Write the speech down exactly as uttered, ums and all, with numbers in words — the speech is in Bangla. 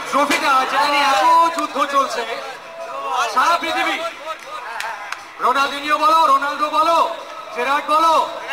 ট্রফিটা যেটা নিয়ে এত যুদ্ধ চলছে সারা পৃথিবী, রোনালদিনিও বলো, রোনাল্ডো বলো, জেরার্ড বলো,